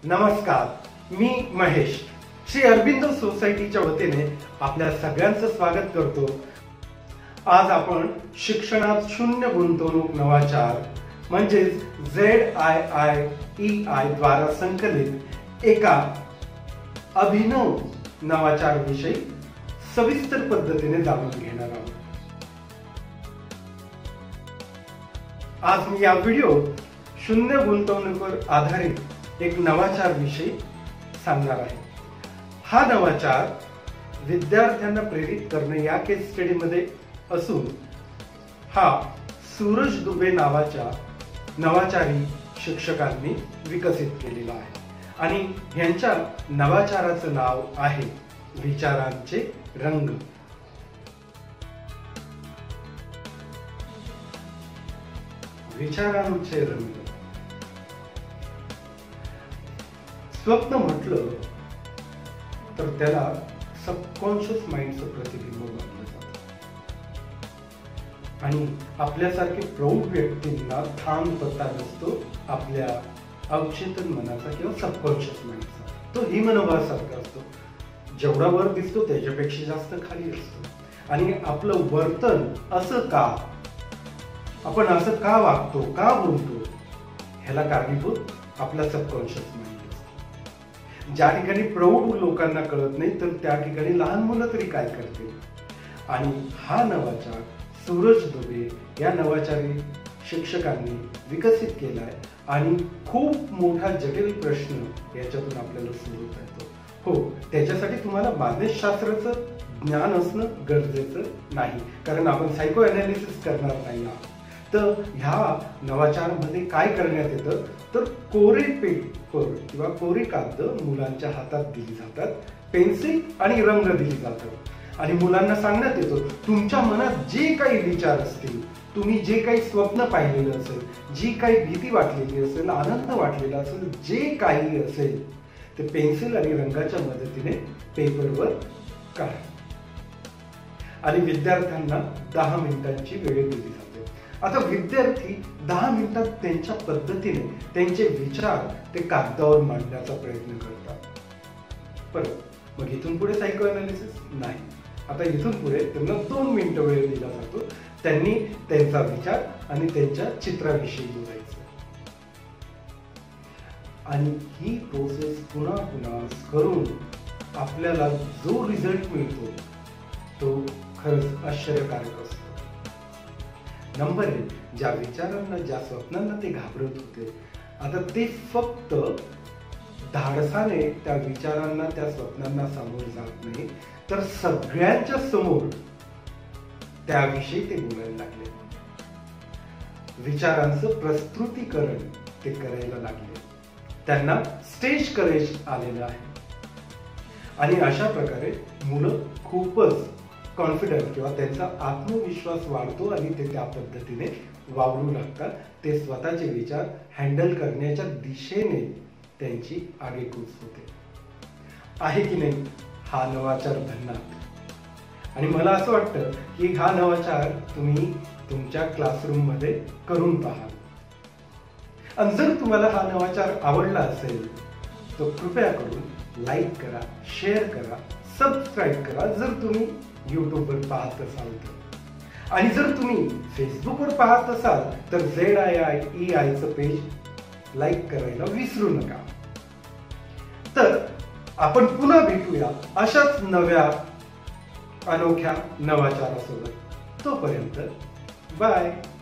नमस्कार, मी महेश श्री अरविंदो सोसायटीच्या वतीने आपल्या सगळ्यांचं स्वागत करतो। आज आपण शिक्षणात शून्य गुंतवणूक नवाचार म्हणजे ZIIEI द्वारा संकलित एका अभिनव नवाचार विषयी सविस्तर पद्धतीने जाणून घेणार आहोत। आज मी या व्हिडिओत शून्य गुंतवणुकीवर आधारित एक नवाचार विषयी सांगणार आहे। हा नवाचार विद्यार्थ्यांना प्रेरित करणे या केस स्टडी मध्ये असून हा सूरज दुबे नावाच्या नवाचारी शिक्षकांनी विकसित केलेला आहे आणि यांच्या नवाचाराचं नाव आहे विचारांचे रंग। विचारांचे रंग। स्वप्न म्हटलं तर त्याला सबकॉन्शियस माइंडचं प्रतिबिंब मानलं जातं आणि आपल्यासारखे प्रौढ व्यक्तींना थांब पत्ता नसतो आपल्या अवचेतन मनाचा किंवा सबकॉन्शियस माइंडचा। तो हिमनभासारखा असतो, जेवढा वर दिसतो त्याच्यापेक्षा जास्त खाली असतो आणि आपलं वर्तन असं का, आपण असं का वागतो, का बोलतो, ह्याला कारणीभूत आपला सबकॉन्शियस माइंड। ज्या ठिकाणी प्रौढ लोकांना कळत नाही तर त्या ठिकाणी लहान मुलं तरी काय करतील। आणि हा नवाचार सूरज दुबे या नवाचारी शिक्षकांनी विकसित केलाय आणि खूप मोठा जटिल प्रश्न याच्यातून आपल्याला सुरू होतो। हो, त्याच्यासाठी तुम्हाला मानसशास्त्राचं ज्ञान असणं गरजेचं नाही, कारण आपण सायको अनालिसिस करणार नाही आहोत। तर ह्या नवाचारामध्ये काय करण्यात येतं तर कोरे पेपर किंवा कोरे कागद मुलांच्या हातात दिली जातात, पेन्सिल आणि रंग दिली जातात आणि मुलांना सांगण्यात येतं तुमच्या मनात जे काही विचार असतील, तुम्ही जे काही स्वप्न पाहिलेलं असेल, जी काही भीती वाटलेली असेल, आनंद वाटलेला असेल, जे काही असेल ते पेन्सिल आणि रंगाच्या मदतीने पेपरवर काढा आणि विद्यार्थ्यांना 10 मिनिटांची वेळ दिली जाते। आता विद्यार्थी 10 मिनिटात त्यांच्या पद्धतीने त्यांचे विचार ते कागदावर मांडण्याचा प्रयत्न करतात। परत मग इथून पुढे सायको अनालिसिस नाही, आता इथून पुढे त्यांना 2 मिनिटं वेळ दिला जातो, त्यांनी त्यांचा विचार आणि त्यांच्या चित्राविषयी बोलायचं आणि ही प्रोसेस पुन्हा पुन्हा करून आपल्याला जो रिझल्ट मिळतो तो खरंच आश्चर्यकारक असतो। नंबर 1, ज्या विचारांना, ज्या स्वप्नांना ते घाबरत होते, आता ते फक्त धाडसाने त्या विचारांना, त्या स्वप्नांना सामोरे जात नाही तर सगळ्यांच्या समोर त्याविषयी ते बोलायला लागले, विचारांचं प्रस्तुतीकरण ते करायला लागले, त्यांना स्टेज करेज आलेलं आहे आणि अशा प्रकारे मुलं खूपच कॉन्फिडंट किंवा त्यांचा आत्मविश्वास वाढतो आणि ते त्या पद्धतीने वावरू लागतात। ते स्वतःचे विचार हँडल करण्याच्या दिशेने त्यांची आगेकूच होते। आहे की नाही हा नवाचार भन्नाट? आणि मला असं वाटतं की हा नवाचार तुम्ही तुमच्या क्लासरूम मध्ये करून पहा आणि जर तुम्हाला हा नवाचार आवडला असेल तर कृपया करून लाईक करा, शेअर करा, सबस्क्राईब करा जर तुम्ही यूट्यूबवर पाहत असाल तर, आणि जर तुम्ही फेसबुकवर पाहत असाल तर ZIIEI चं पेज लाईक करायला विसरू नका। तर आपण पुन्हा भेटूया अशाच नव्या अनोख्या नवाचारासोबत। तोपर्यंत बाय।